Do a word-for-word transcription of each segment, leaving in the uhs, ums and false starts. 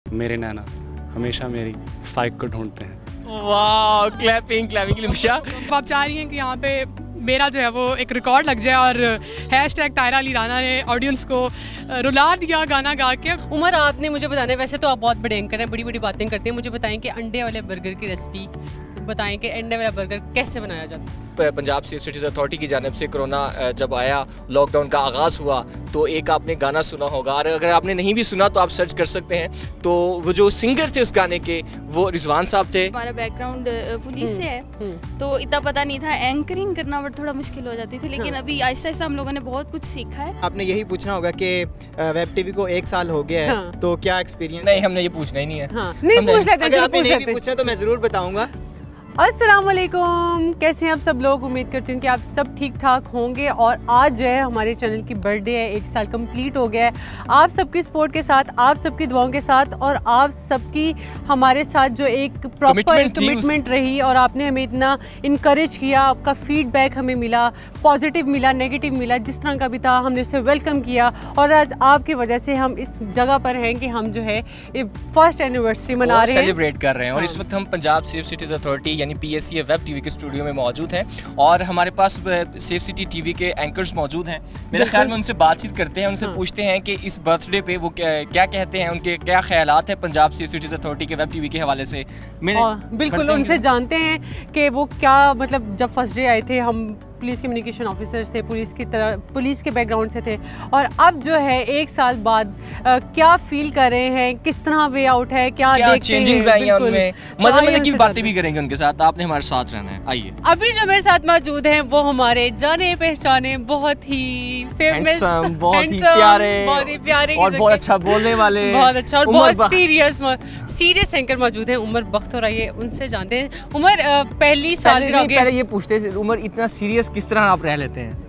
मेरे नैना हमेशा मेरी फाइक को ढूंढते हैं। वाह, क्लैपिंग क्लैपिंग के लिए मिशा। आप चाह रही हैं कि यहाँ पे मेरा जो है वो एक रिकॉर्ड लग जाए और हैश टैग ताहिरा अली राना ने ऑडियंस को रुला दिया गाना गा के। उमर, आपने मुझे बताना है, वैसे तो आप बहुत बड़े एंकर हैं, बड़ी बड़ी बातें करते हैं, मुझे बताएं कि अंडे वाले बर्गर की रेसिपी बताएं कि अंडे वाला बर्गर कैसे बनाया जाता है। पंजाब सेफ सिटीज़ अथॉरिटी की जानिब से कोरोना जब आया, लॉकडाउन का आगाज़ हुआ, तो एक आपने गाना सुना होगा, और अगर आपने नहीं भी सुना तो आप सर्च कर सकते हैं। तो वो जो सिंगर थे उस गाने के, वो रिजवान साहब थे। हमारा बैकग्राउंड पुलिस से है तो इतना पता नहीं था, एंकरिंग करना बट थोड़ा मुश्किल हो जाती थी, लेकिन हाँ। अभी आहिस्ता आहिस्ता हम लोगों ने बहुत कुछ सीखा है। आपने यही पूछना होगा कि वेब टीवी को एक साल हो गया है, हाँ। तो क्या एक्सपीरियंस? नहीं, हमने ये पूछना ही नहीं है। हाँ, नहीं हमने- पूछ लेते, अगर चलो आपने पूछ नहीं भी लेते। पूछना तो मैं ज़रूर बताऊंगा। अस्सलाम वालेकुम, कैसे हैं आप सब लोग? उम्मीद करती हूँ कि आप सब ठीक ठाक होंगे। और आज जो है हमारे चैनल की बर्थडे है, एक साल कंप्लीट हो गया है। आप सबकी सपोर्ट के साथ, आप सबकी दुआओं के साथ, और आप सबकी हमारे साथ जो एक प्रॉपर Commitment थी कमिटमेंट रही, और आपने हमें इतना इनकरेज किया, आपका फीडबैक हमें मिला, पॉजिटिव मिला, नेगेटिव मिला, जिस तरह का भी था हमने उसे वेलकम किया। और आज आपकी वजह से हम इस जगह पर हैं कि हम जो है फर्स्ट एनिवर्सरी मना रहे हैं, सेलिब्रेट कर रहे हैं। और हाँ। इस वक्त हम पंजाब सेफ सिटीज़ अथॉरिटी यानी पीएससी वेब टीवी के स्टूडियो में मौजूद हैं, और हमारे पास सेफ सिटी टीवी के एंकर्स मौजूद हैं। मेरे ख्याल में उनसे बातचीत करते हैं, उनसे हाँ। पूछते हैं कि इस बर्थडे पे वो क्या, क्या कहते हैं, उनके क्या ख्यालात हैं पंजाब सेफ सिटीज़ अथॉरिटी के वेब टीवी के हवाले से। और बिल्कुल उनसे जानते हैं कि वो क्या, मतलब जब फर्स्ट डे आए थे, हम पुलिस कम्युनिकेशन ऑफिसर्स थे, पुलिस की तरह पुलिस के बैकग्राउंड से थे, और अब जो है एक साल बाद आ, क्या फील कर रहे हैं, किस तरह वे आउट है, क्या, क्या देखते चेंजिंग्स हैं, आई हैं उनमें, तो मज़े आइए मज़े की उनसे बातें जानते भी हैं। करेंगे उनके साथ। आपने हमारे साथ रहना है, आइए। अभी जो मेरे साथ मौजूद हैं वो हमारे जाने पहचाने बहुत ही फेमस, Handsome, बहुत ही प्यारे, बहुत ही प्यारे और बहुत अच्छा बोलने वाले, बहुत अच्छा और उमर बहुत बख्त। सीरियस सीरियस एंकर मौजूद हैं, उमर बख्त। और आइए उनसे जानते हैं। उमर, अ, पहली साल पहले, नहीं, पहले ये पूछते हैं, उमर इतना सीरियस किस तरह आप रह लेते हैं?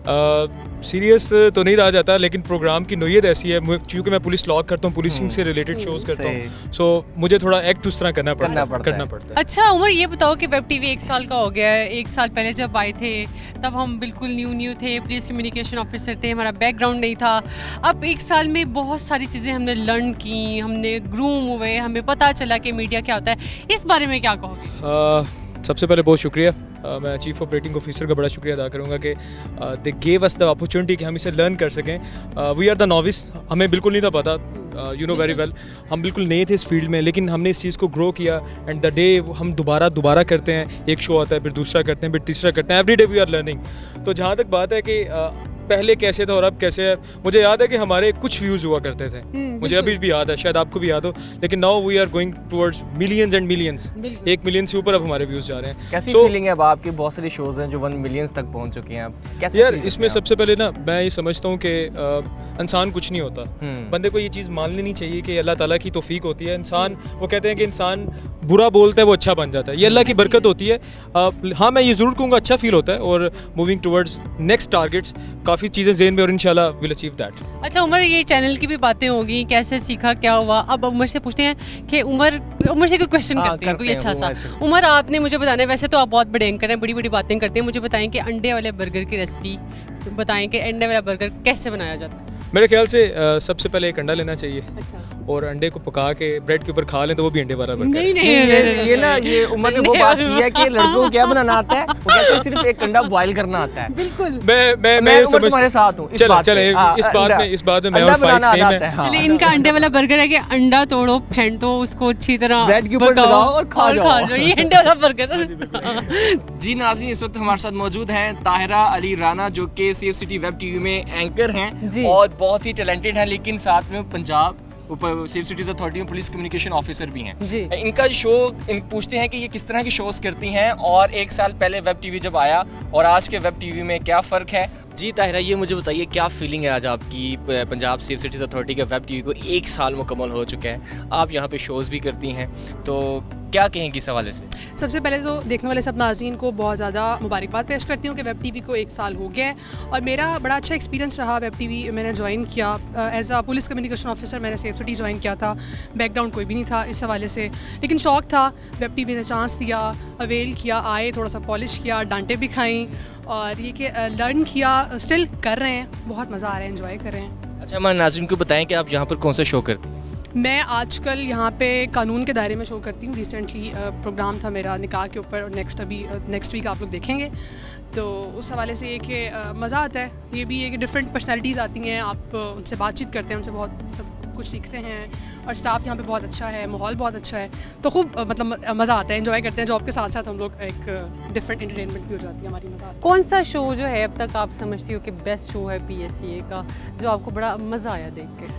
सीरियस तो नहीं रहा जाता, लेकिन प्रोग्राम की नोयत ऐसी है, क्योंकि मैं पुलिस लॉग करता हूँ, पुलिसिंग से रिलेटेड शोज करता हूँ, सो मुझे थोड़ा एक्ट उस तरह करना पड़ता है करना पड़ता है। अच्छा उमर, ये बताओ कि वेब टीवी एक साल का हो गया है। एक साल पहले जब आए थे तब हम बिल्कुल न्यू न्यू थे, पुलिस कम्युनिकेशन ऑफिसर थे, हमारा बैकग्राउंड नहीं था। अब एक साल में बहुत सारी चीज़ें हमने लर्न की, हमने ग्रूम हुए, हमें पता चला कि मीडिया क्या होता है। इस बारे में क्या कहोगे? सबसे पहले बहुत शुक्रिया, Uh, मैं चीफ ऑपरेटिंग ऑफिसर का बड़ा शुक्रिया अदा करूँगा कि they gave us the opportunity कि हम इसे लर्न कर सकें। वी आर द नॉविस, हमें बिल्कुल नहीं था पता, यू नो वेरी वेल, हम बिल्कुल नए थे इस फील्ड में, लेकिन हमने इस चीज़ को ग्रो किया। एंड द डे हम दोबारा दोबारा करते हैं, एक शो आता है, फिर दूसरा करते हैं, फिर तीसरा करते हैं, every day we are learning. तो जहाँ तक बात है कि uh, पहले कैसे था और अब कैसे है, मुझे याद है कि हमारे कुछ व्यूज़ हुआ करते थे, मुझे अभी भी याद है, शायद आपको भी याद हो, लेकिन now we are going towards millions and millions, एक मिलियन से ऊपर अब हमारे व्यूज़ जा रहे हैं। कैसी so, फीलिंग है अब आपकी? बहुत सारे शोज हैं जो वन मिलियंस तक पहुंच चुके हैं, आप कैसे यार feel करते इसमें हैं आप? सबसे पहले ना मैं ये समझता हूँ कि इंसान कुछ नहीं होता, बंदे को ये चीज़ मान लेनी चाहिए कि अल्लाह ताला की तौफीक होती है। इंसान, वो कहते हैं कि इंसान बुरा बोलता है वो अच्छा बन जाता है, ये अल्लाह की बरकत होती है। हाँ, मैं ये ज़रूर कहूँगा अच्छा फील होता है, और मूविंग टुवर्ड्स नेक्स्ट टारगेट्स काफ़ी चीज़ें ज़हन में, और इंशाल्लाह विल अचीव दैट। अच्छा उमर, ये चैनल की भी बातें होगी, कैसे सीखा, क्या हुआ। अब उमर से पूछते हैं कि उमर उमर से कोई क्वेश्चन हाँ, करते हैं, कोई करते अच्छा हैं, सा। वो अच्छा। उमर, आपने मुझे बताना है, वैसे तो आप बहुत बड़े एंकर हैं, बड़ी बड़ी बातें करते हैं, मुझे बताएं कि अंडे वाले बर्गर की रेसिपी बताएं कि अंडे वाला बर्गर कैसे बनाया जाता है। मेरे ख्याल से uh, सबसे पहले एक अंडा लेना चाहिए, अच्छा। और अंडे को पका के ब्रेड के ऊपर खा लें तो वो भी अंडे वाला बर्गर नहीं है। नहीं, नहीं, ये ये ना ये उमर ने वो बात की है कि लड़कों को क्या बनाना आता है, वो कहते हैं सिर्फ एक अंडा बॉईल करना आता है। बिल्कुल। मैं मैं मैं मैं उमर समझ तुम्हारे साथ हूँ इस चलो बात चलो पे। हाँ, इस बात अंडा- में इस बात में मैं अंडा और फाइक बनाना सेम आता है। हाँ। चलिए, इनका अंडे वाला बर्गर है कि अंडा तोड़ो, फेंटो उसको अच्छी तरह ब्रेड के ऊपर पकाओ लगाओ और खा जाओ। ये अंडे वाला बर्गर। जी नाज़रीन, इस वक्त हमारे साथ मौजूद हैं ताहिरा अली राना, जो कि सेफ सिटी वेब टीवी में एंकर हैं जी। और बहुत ही टैलेंटेड हैं, लेकिन साथ में पंजाब ऊपर सेफ सिटीज़ अथॉरिटी में पुलिस कम्युनिकेशन ऑफिसर भी हैं। जी। इनका शो, इन पूछते हैं कि ये किस तरह की शोज़ करती हैं, और एक साल पहले वेब टीवी जब आया और आज के वेब टीवी में क्या फ़र्क है। जी ताहिरा, ये मुझे बताइए, क्या फीलिंग है आज आपकी? पंजाब सेफ सिटीज़ अथॉरिटी के वेब टीवी को एक साल मुकम्मल हो चुका है, आप यहाँ पे शोज़ भी करती हैं, तो क्या कहेंगे इस हवाले से? सबसे पहले तो देखने वाले सब नाज़रीन को बहुत ज़्यादा मुबारकबाद पेश करती हूँ कि वेब टीवी को एक साल हो गया है, और मेरा बड़ा अच्छा एक्सपीरियंस रहा। वेब टीवी मैंने ज्वाइन किया as a police communication officer, मैंने सेफ सिटी ज्वाइन किया था, बैकग्राउंड कोई भी नहीं था इस हवाले से, लेकिन शौक़ था। वेब टीवी ने चांस दिया, अवेल किया, आए, थोड़ा सा पॉलिश किया, डांटे भी खाई, और ये कि लर्न किया, स्टिल कर रहे हैं, बहुत मज़ा आ रहा है, एंजॉय कर रहे हैं। अच्छा, हमारे नाज़रीन को बताएं कि आप यहाँ पर कौन सा शो करते हैं? मैं आजकल यहाँ पे कानून के दायरे में शो करती हूँ। रिसेंटली प्रोग्राम था मेरा निकाह के ऊपर और नेक्स्ट अभी नेक्स्ट वीक आप लोग देखेंगे, तो उस हवाले से ये कि मज़ा आता है। ये भी है कि डिफरेंट पर्सनैलिटीज़ आती हैं, आप उनसे बातचीत करते हैं, उनसे बहुत सब कुछ सीखते हैं और स्टाफ यहाँ पे बहुत अच्छा है, माहौल बहुत अच्छा है, तो खूब मतलब मज़ा आता है, एंजॉय करते हैं। जॉब के साथ साथ हम लोग एक डिफरेंट एंटरटेनमेंट भी हो जाती है हमारी। मज़ा आता है। कौन सा शो जो है अब तक आप समझती हो कि बेस्ट शो है पी एस सी ए का, जो आपको बड़ा मज़ा आया देख के?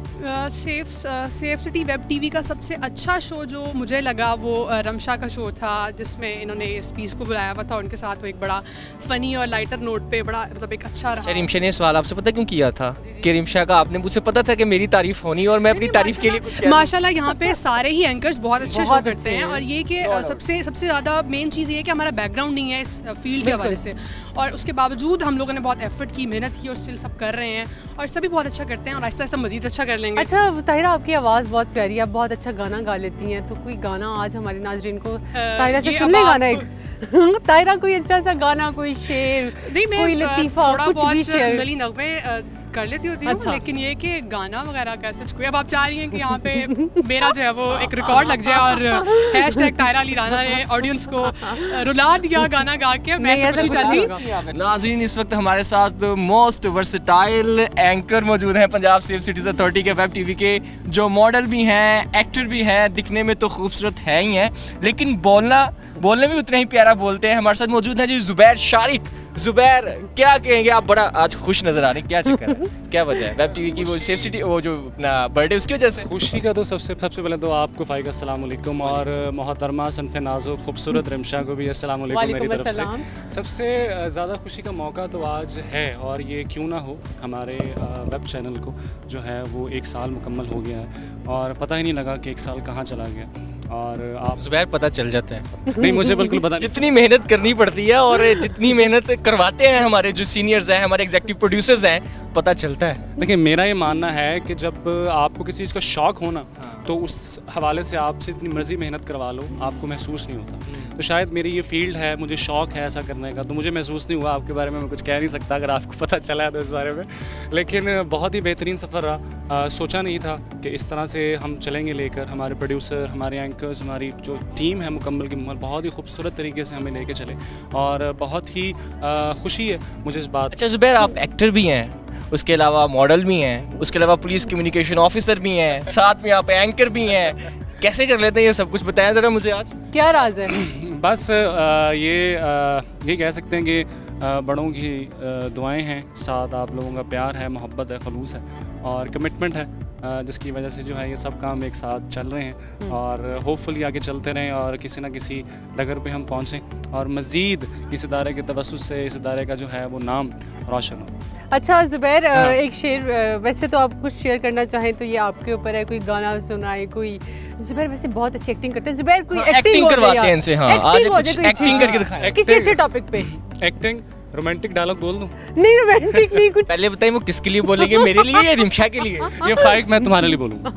Safe safe city web TV का सबसे अच्छा शो जो मुझे लगा वो uh, रमशा का शो था, जिसमें इन्होंने इस पीस को बुलाया हुआ था। उनके साथ वो एक बड़ा फ़नी और लाइटर नोट पे बड़ा मतलब एक अच्छा रहा। रिमशा ने सवाल आपसे पता क्यों किया था कि रिमशा का आपने मुझसे पता था कि मेरी तारीफ होनी और मैं अपनी तारीफ के लिए कुछ माशाल्लाह यहाँ पे सारे ही एंकर्स बहुत अच्छे शो करते हैं। और ये कि सबसे सबसे ज़्यादा मेन चीज़ ये है कि हमारा बैकग्राउंड नहीं है इस फील्ड के हवाले से, और उसके बावजूद हम लोगों ने बहुत एफर्ट की, मेहनत की और स्टिल सब कर रहे हैं और सभी बहुत अच्छा करते हैं और आहिस्ता आहिस्ता मज़ीद अच्छा कर लेंगे। अच्छा ताहिरा, आपकी आवाज़ बहुत प्यारी है, आप बहुत अच्छा गाना गा लेती हैं, तो कोई गाना आज हमारे नाज़रीन को ताहिरा से सुनने गाना एक ताहिरा कोई अच्छा सा गाना, कोई शेर, कोई लतीफ़ा, कुछ भी शेर। मिली नगमे कर लेती होती हूँ, अच्छा। लेकिन ये कि गाना वगैरह कैसे कोई, अब आप चाह रही हैं कि यहाँ पे मेरा जो है वो एक रिकॉर्ड लग जाए और हैशटैग ताहिरा अली राना ने ऑडियंस को रुला दिया गाना गा के, मैं सब कुछ चाहती। नाज़रीन, इस वक्त हमारे साथ मोस्ट वर्सेटाइल एंकर मौजूद हैं पंजाब सेफ सिटीज अथॉरिटी के वेब टीवी के, जो मॉडल भी हैं, एक्टर भी हैं, दिखने में तो खूबसूरत है ही हैं, लेकिन बोलना बोलने में उतना ही प्यारा बोलते हैं। हमारे साथ मौजूद हैं जी जुबैर शारिक। जुबैर, क्या कहेंगे आप, बड़ा आज खुश नजर आ रहे हैं, क्या चक्कर है, क्या वजह है? वेब टीवी की वो सेफ सिटी वो जो अपना बर्थडे उसकी वजह से? खुशी का तो सबसे सबसे पहले तो आपको फ़ाइक अस्सलाम वालेकुम, और मोहतरमा सनफ़े नाज़ो खूबसूरत रिमशा को भी अस्सलाम वालेकुम मेरी तरफ से। सबसे ज़्यादा खुशी का मौका तो आज है, और ये क्यों ना हो, हमारे वेब चैनल को जो है वो एक साल मुकम्मल हो गया है और पता ही नहीं लगा कि एक साल कहाँ चला गया। और आप जुबैर, पता चल जाता है? नहीं, मुझे बिल्कुल पता नहीं। जितनी मेहनत करनी पड़ती है और जितनी मेहनत करवाते हैं हमारे जो सीनियर्स हैं, हमारे एग्जीक्यूटिव प्रोड्यूसर्स हैं, पता चलता है। देखिए, मेरा ये मानना है कि जब आपको किसी चीज़ का शौक़ हो ना, तो उस हवाले से आपसे इतनी मर्जी मेहनत करवा लो, आपको महसूस नहीं होता। तो शायद मेरी ये फील्ड है, मुझे शौक़ है ऐसा करने का, तो मुझे महसूस नहीं हुआ। आपके बारे में मैं कुछ कह नहीं सकता, अगर आपको पता चला है तो इस बारे में। लेकिन बहुत ही बेहतरीन सफ़र रहा। सोचा नहीं था कि इस तरह से हम चलेंगे लेकर। हमारे प्रोड्यूसर, हमारे एंकर्स, हमारी जो टीम है मुकम्मल की मुकम्मल बहुत ही खूबसूरत तरीके से हमें लेके चले, और बहुत ही खुशी है मुझे इस बात। अच्छा जुबैर, आप एक्टर भी हैं, उसके अलावा मॉडल भी हैं, उसके अलावा पुलिस कम्युनिकेशन ऑफिसर भी हैं, साथ में आप एंकर भी हैं, कैसे कर लेते हैं ये सब कुछ? बताएं ज़रा मुझे आज, क्या राज है? बस आ, ये आ, ये कह सकते हैं कि आ, बड़ों की दुआएं हैं, साथ आप लोगों का प्यार है, मोहब्बत है, खलूस है और कमिटमेंट है, जिसकी वजह से जो है ये सब काम एक साथ चल रहे हैं और होपफुली आगे चलते रहें और किसी ना किसी डगर पे हम पहुँचें और मज़ीद इस इदारे के तवस्सुस से इस इदारे का जो है वो नाम रोशन हो। अच्छा जुबैर, हाँ। एक शेर, वैसे तो आप कुछ शेयर करना चाहें तो ये आपके ऊपर है, कोई गाना सुनाए कोई। जुबैर वैसे बहुत अच्छी एक्टिंग करते हैं। जुबैर कोई हाँ, एक्टिंग, एक्टिंग करवाते हैं इनसे। हाँ, आज कुछ एक्टिंग करके दिखाएं किसी अच्छे टॉपिक पे। एक्टिंग, रोमांटिक डायलॉग बोल दूं? नहीं, रोमांटिक नहीं, कुछ पहले बताइए वो किसके लिए बोलेंगे, मेरे लिए या रिमशा के लिए? ये फाइक मैं तुम्हारे लिए बोलूंगा।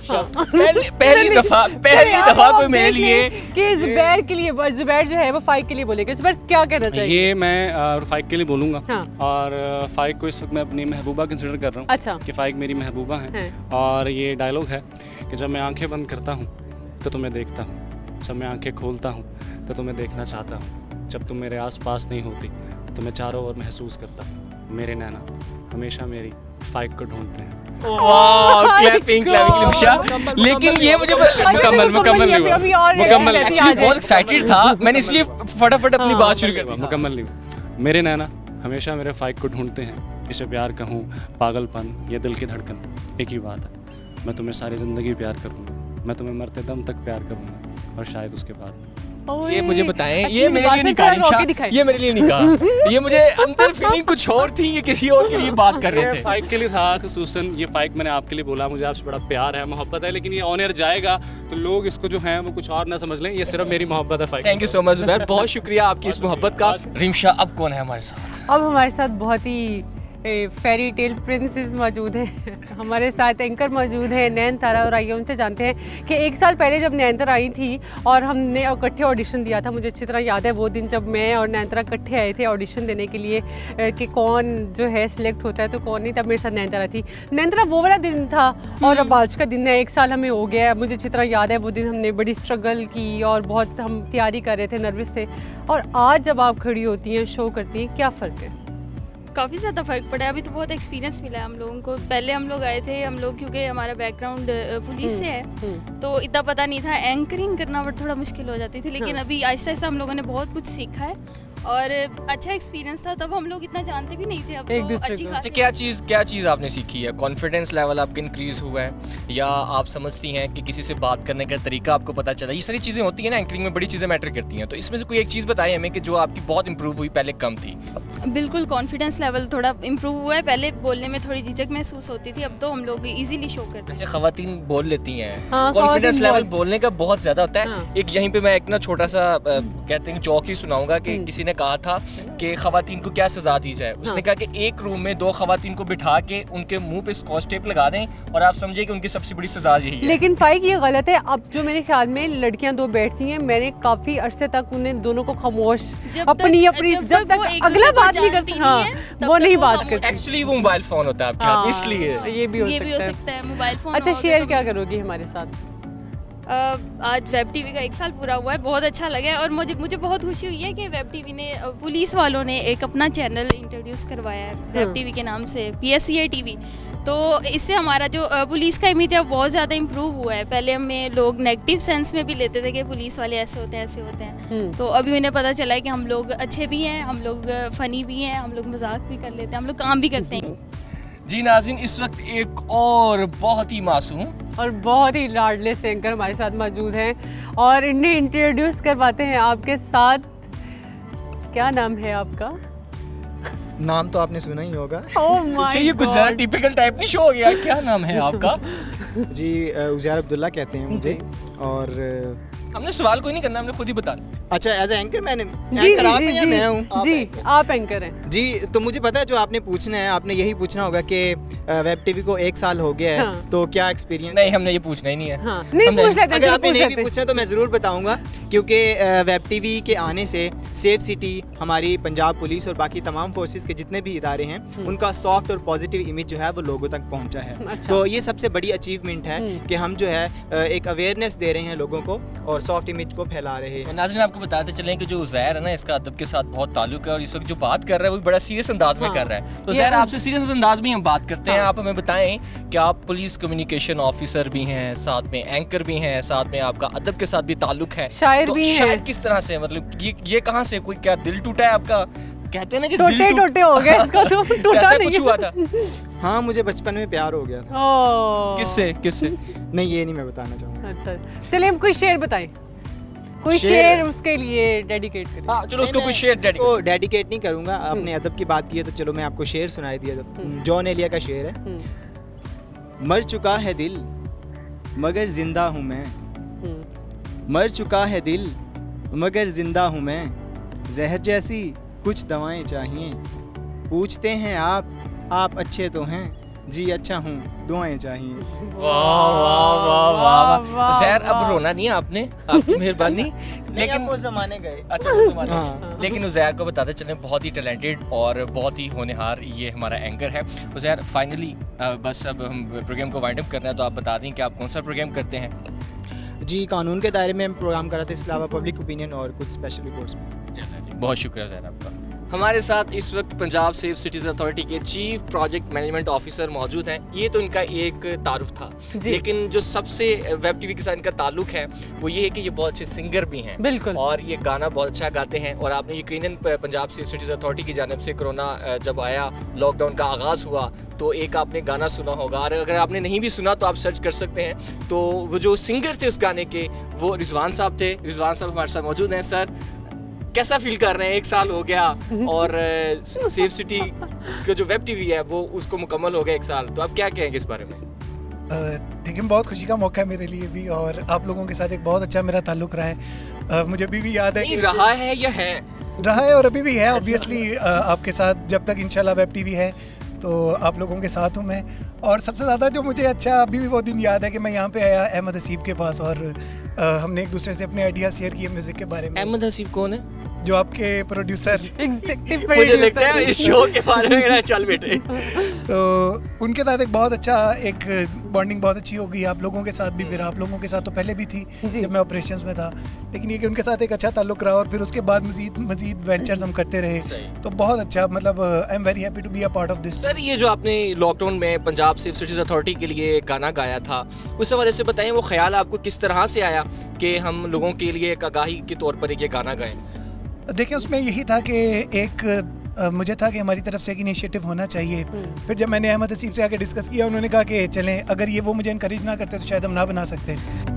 पहली पहली दफा पहली दफा कोई मेरे लिए कि जुबैर के लिए, जुबैर जो है वो फाइक के लिए बोलेगा। जुबैर क्या कहना चाहिए? ये मैं फाइक के लिए बोलूंगा। हाँ। और फाइक को इस वक्त मैं अपनी महबूबा कंसिडर कर रहा हूँ। अच्छा। कि फाइक मेरी महबूबा है, और ये डायलॉग है कि जब मैं आंखें बंद करता हूँ तो तुम्हें देखता हूँ, जब मैं आंखें खोलता हूँ तो तुम्हें देखना चाहता हूँ, जब तुम मेरे आसपास नहीं होती तो मैं चारों ओर महसूस करता हूँ, मेरे नैना हमेशा मेरी फाइक को ढूंढते हैं। वाह, क्लैपिंग क्लैपिंग रिमशा। लेकिन ये मुझे मुकम्मल मुकम्मल नहीं हुआ, मुकम्मल एक्चुअली बहुत एक्साइटेड था मैंने, इसलिए फटाफट अपनी बात शुरू कर दी। मुकम्मल नहीं हुआ। मेरे नैना हमेशा मेरे फाइक को ढूंढते हैं, इसे प्यार कहूँ, पागलपन या दिल की धड़कन, एक ही बात है, मैं तुम्हें सारी ज़िंदगी प्यार करूँगा, मैं तुम्हें मरते दम तक प्यार करूँगा, और शायद उसके बाद। ये मुझे बताएं, ये मेरे लिए नहीं कहा, ये मेरे लिए नहीं कहा, ये मुझे अंदर फीलिंग कुछ और थी, ये किसी और के लिए बात कर रहे थे। फाइक के लिए था खुसूसन, ये फाइक मैंने आपके लिए बोला, मुझे आपसे बड़ा प्यार है, मोहब्बत है, लेकिन ये ऑन एयर जाएगा तो लोग इसको जो है वो कुछ और ना समझ लें, ये सिर्फ मेरी मोहब्बत है Faiq. Thank you so much Zubair, बहुत शुक्रिया आपकी इस मोहब्बत का। रिमशा, अब कौन है हमारे साथ? अब हमारे साथ बहुत ही फेरी टेल प्रिंसेस मौजूद हैं हमारे साथ एंकर मौजूद है नैन तारा और आइए उनसे जानते हैं कि एक साल पहले जब नैन तारा आई थी और हमने इकट्ठे ऑडिशन दिया था, मुझे अच्छी तरह याद है वो दिन जब मैं और नैन तारा इकट्ठे आए थे ऑडिशन देने के लिए कि कौन जो है सिलेक्ट होता है तो कौन नहीं, तब मेरे साथ नैन तारा थी। नैन तारा वो वाला दिन था और अब आज का दिन है, एक साल हमें हो गया है, मुझे अच्छी तरह याद है वो दिन हमने बड़ी स्ट्रगल की और बहुत हम तैयारी कर रहे थे, नर्वस थे, और आज जब आप खड़ी होती हैं शो करती हैं, क्या फ़र्क है? काफ़ी ज़्यादा फ़र्क पड़ा है। अभी तो बहुत एक्सपीरियंस मिला है हम लोगों को। पहले हम लोग आए थे, हम लोग क्योंकि हमारा बैकग्राउंड पुलिस से है तो इतना पता नहीं था, एंकरिंग करना बट थोड़ा मुश्किल हो जाती थी, लेकिन हाँ। अभी आहिस्ता आहिस्ता हम लोगों ने बहुत कुछ सीखा है और अच्छा एक्सपीरियंस था। तब हम लोग इतना जानते भी नहीं थे, अब तो अच्छी खासी। क्या चीज़ क्या चीज़ आपने सीखी है? कॉन्फिडेंस लेवल आपका इंक्रीज हुआ है, या आप समझती हैं कि किसी से बात करने का तरीका आपको पता चला? ये सारी चीज़ें होती हैं ना, एंकरिंग में बड़ी चीज़ें मैटर करती हैं, तो इसमें से कोई एक चीज़ बताइए हमें कि जो आपकी बहुत इंप्रूव हुई, पहले कम थी। बिल्कुल, कॉन्फिडेंस लेवल थोड़ा इम्प्रूव हुआ है। पहले बोलने में थोड़ी झिझक महसूस होती थी, अब तो हम लोग इजीली शो करते हैं। जैसे खवातीन बोल लेती हैं, कॉन्फिडेंस लेवल बोलने का बहुत ज़्यादा होता है। एक यहीं पे मैं एक ना छोटा सा कहते हैं जोक ही सुनाऊंगा कि किसी ने कहा था कि खवातीन को क्या सजा दी जाए। उसने कहा कि एक रूम में दो खवातीन को बिठा के उनके मुंह पे स्कॉच टेप लगा दें और आप समझिए कि उनकी सबसे बड़ी सजा यही है। लेकिन फाइक ये गलत है। अब जो मेरे ख्याल में लड़कियां दो बैठती हैं, मैंने काफी अरसे तक उन्हें दोनों को खामोश अपनी अपनी जब तक अगला बात नहीं करती, हाँ वो नहीं बात करती। एक्चुअली वो मोबाइल फोन होता है आपके हाथ, इसलिए ये भी हो सकता है मोबाइल फोन। अच्छा, शेयर क्या करोगी हमारे साथ? आज वेब टीवी का एक साल पूरा हुआ है, बहुत अच्छा लगा है और मुझे मुझे बहुत खुशी हुई है कि वेब टीवी ने, पुलिस वालों ने एक अपना चैनल इंट्रोड्यूस करवाया है वेब टीवी के नाम से, P S C A TV. तो इससे हमारा जो पुलिस का इमेज है बहुत ज़्यादा इम्प्रूव हुआ है। पहले हमें लोग नेगेटिव सेंस में भी लेते थे कि पुलिस वाले ऐसे होते हैं ऐसे होते हैं, तो अभी उन्हें पता चला है कि हम लोग अच्छे भी हैं, हम लोग फ़नी भी हैं, हम लोग मजाक भी कर लेते हैं, हम लोग काम भी करते हैं। जी नाज़रीन, इस वक्त एक और बहुत ही मासूम और बहुत ही लाडले से एंकर हमारे साथ मौजूद हैं और इन्हें इंट्रोड्यूस करवाते हैं आपके साथ। क्या नाम है आपका? नाम तो आपने सुना ही होगा। oh my ये कुछ ज़्यादा टिपिकल टाइप नहीं शो हो गया। क्या नाम है आपका? जी उज़ैर अब्दुल्ला कहते हैं मुझे, और हमने सवाल कोई नहीं करना, हमने खुद ही बताना। अच्छा, एज एंकर मैंने एंकर आप हैं या मैं हूँ? जी आप एंकर हैं। जी तो मुझे पता है जो आपने पूछना है, आपने यही पूछना होगा कि वेब टीवी को एक साल हो गया है, हाँ। तो क्या एक्सपीरियंस? नहीं, हमने ये पूछना ही नहीं है। हाँ। नहीं पूछ लेते, अगर आपने नहीं भी पूछना तो मैं ज़रूर बताऊंगा, क्योंकि वेब टीवी के आने से सेफ सिटी, हमारी पंजाब पुलिस और बाकी तमाम फोर्सेस के जितने भी इदारे हैं, उनका सॉफ्ट और पॉजिटिव इमेज जो है वो लोगों तक पहुंचा है। अच्छा। तो ये सबसे बड़ी अचीवमेंट है कि हम जो है एक अवेयरनेस दे रहे हैं लोगों को और सॉफ्ट इमेज को फैला रहे हैं। नाज़रीन, आपको बताते चलें कि जो उज़ैर है ना, इसका अदब के साथ बहुत ताल्लुक है और इस वक्त जो बात कर रहा है वो बड़ा सीरियस अंदाज में कर रहा है। तो उज़ैर, आपसे सीरियस अंदाज में हम बात करते हैं। आप हमें बताएं कि आप पुलिस कम्युनिकेशन ऑफिसर भी हैं, साथ में एंकर भी हैं, साथ में आपका अदब के साथ भी ताल्लुक है, शायर भी हैं। शायर किस तरह से, मतलब ये ये कहाँ से, कोई क्या दिल टूटा है आपका? कहते हैं ना कि टोटे टोटे हो गए, इसका तो टूटा नहीं, कुछ हुआ था? हाँ, मुझे बचपन में प्यार हो गया था। किससे किससे? नहीं, ये नहीं मैं बताना चाहूँगा। अच्छा, चलिए हम कोई शेर बताएं, कोई शेर उसके लिए डेडिकेट करें। हाँ, चलो उसको कोई शेर डेडिकेट। तो डेडिकेट नहीं करूँगा, आपने अदब की बात की है तो चलो मैं आपको शेर सुनाई दिया। जॉन एलिया का शेर है, मर चुका है दिल मगर जिंदा हूँ मैं, मर चुका है दिल मगर जिंदा हूँ मैं, जहर जैसी कुछ दवाएं चाहिए, पूछते हैं आप आप अच्छे तो हैं, जी अच्छा हूँ दुआएं चाहिए। वाह वाह वाह वाह। उज़ैर, अब रोना नहीं है आपने, आपकी मेहरबानी। लेकिन वो ज़माने गए। अच्छा, वो ज़माने हाँ। लेकिन उज़ैर को बताते चलें, बहुत ही टैलेंटेड और बहुत ही होनहार ये हमारा एंकर है। उज़ैर, फाइनली बस अब हम प्रोग्राम को वाइंड अप करना है, तो आप बता दें कि आप कौन सा प्रोग्राम करते हैं? जी, कानून के दायरे में हम प्रोग्राम कराते हैं, इसके अलावा पब्लिक ओपिनियन और कुछ स्पेशल रिपोर्ट्स में। बहुत शुक्रिया उज़ैर आपका। हमारे साथ इस वक्त पंजाब सेफ सिटीज़ अथॉरिटी के चीफ प्रोजेक्ट मैनेजमेंट ऑफिसर मौजूद हैं। ये तो इनका एक तारुफ था, लेकिन जो सबसे वेब टीवी के साथ इनका ताल्लुक है वो ये है कि ये बहुत अच्छे सिंगर भी हैं। बिल्कुल। और ये गाना बहुत अच्छा गाते हैं। और आपने यकीनन पंजाब सेफ सिटीज़ अथॉरिटी की जानिब से कोरोना जब आया, लॉकडाउन का आगाज़ हुआ, तो एक आपने गाना सुना होगा, और अगर आपने नहीं भी सुना तो आप सर्च कर सकते हैं। तो वो जो सिंगर थे उस गाने के, वो रिजवान साहब थे। रिजवान साहब हमारे साथ मौजूद हैं। सर, कैसा फील कर रहे हैं? एक साल हो गया और सेफ सिटी का जो वेब टीवी है वो उसको मुकम्मल हो गया एक साल, तो आप क्या कहेंगे इस बारे में? देखिए, बहुत खुशी का मौका है मेरे लिए भी, और आप लोगों के साथ एक बहुत अच्छा मेरा ताल्लुक रहा है। आ, मुझे अभी भी याद है कि रहा है या है रहा है और अभी भी है ऑब्वियसली। आपके साथ जब तक इंशाल्लाह वेब टीवी है तो आप लोगों के साथ हूँ मैं। और सबसे ज़्यादा जो मुझे अच्छा अभी भी वो दिन याद है कि मैं यहाँ पे आया अहमद हसीब के पास और आ, हमने एक दूसरे से अपने आइडिया शेयर किए म्यूज़िक के बारे में। अहमद हसीब कौन है? जो आपके प्रोड्यूसर मुझे लगता है इस शो के बारे में कहना चल बेटे। तो उनके साथ एक बहुत अच्छा एक बॉन्डिंग बहुत अच्छी हो गई आप लोगों के साथ भी, फिर आप लोगों के साथ तो पहले भी थी जब मैं ऑपरेशंस में था, लेकिन ये कि उनके साथ एक अच्छा ताल्लुक रहा और फिर उसके बाद मजीद मजीद वेंचर्स हम करते रहे, तो बहुत अच्छा, मतलब I am very happy to be a part of this. Sir ये जो आपने लॉकडाउन में पंजाब सेफ सिटीज अथॉरिटी के लिए गाना गाया था, उस हवाले से बताएं वो ख्याल आपको किस तरह से आया कि हम लोगों के लिए एक आगाही के तौर पर ये गाना गाएं? देखिए उसमें यही था कि एक आ, मुझे था कि हमारी तरफ से एक इनिशिएटिव होना चाहिए। फिर जब मैंने अहमद हसीब से आके डिस्कस किया, उन्होंने कहा कि चलें, अगर ये वो मुझे इनकरेज ना करते तो शायद हम ना बना सकते।